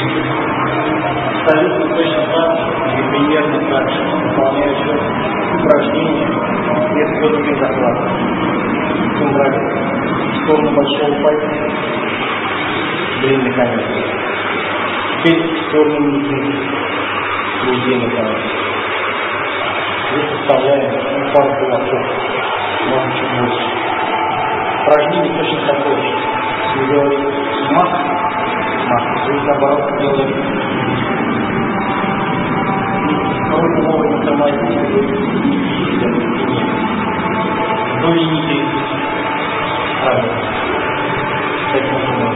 абсолютно точно так же, или примерно так же, выполняются упражнения без водных захватов. В сторону большого пальца, длинный конец. Теперь в сторону низины, длинный конец. Здесь оставляем пару кулаков, может чуть больше. Упражнение точно такое же. Мы делаем маску, здесь наоборот делаем вроде новой тормозили до линии 30. Правильно. Так можно.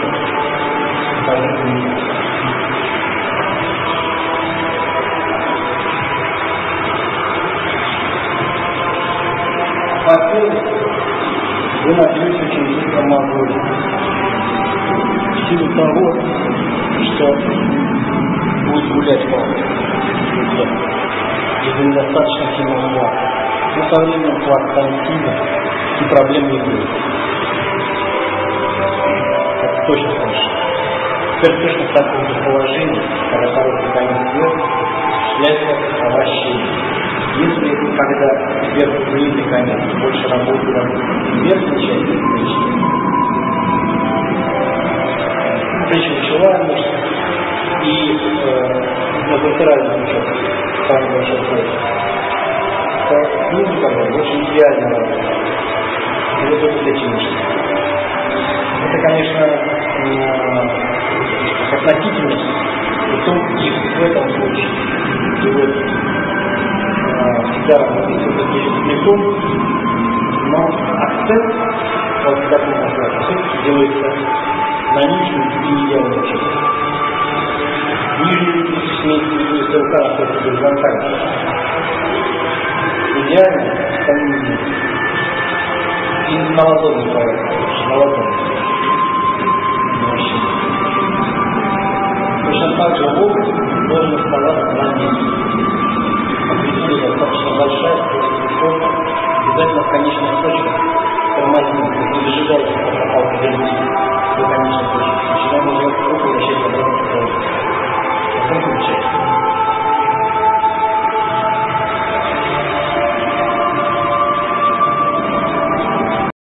Во-первых, вы набьете очень быстро мозоль. В силу того, что будет гулять палка. Из-за недостаточно сильного хвата. Но со временем хват станет сильным, и проблем не будет. Это точно слышно. Теперь точно в таком же положении, когда короткий конец вверх, шляется вращение. Если когда сверху длинный конец больше работает верхней части плечевая мышца и латеральная мышца, самый большой пояс, то снизу когда очень идеально работает. Это только плечи мышцы. Это, конечно, относительность, притом и в этом случае. И вот всегда все-таки притом, но акцент, вот в таком все-таки делается на нижнюю и идеальную часть. Нижнюю имеется в виду, если рука находится горизонтально. Идеально становится и на ладони поверхности, на ладони. Точно так же локоть должен оставаться на месте.